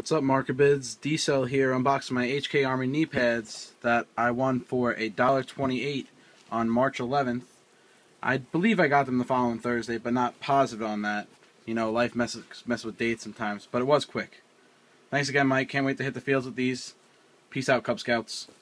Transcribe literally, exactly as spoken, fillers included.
What's up, Markerbids? D-Cell here, unboxing my H K Army knee pads that I won for a dollar twenty-eight on March eleventh. I believe I got them the following Thursday, but not positive on that. You know, life messes mess with dates sometimes, but it was quick. Thanks again, Mike. Can't wait to hit the fields with these. Peace out, Cub Scouts.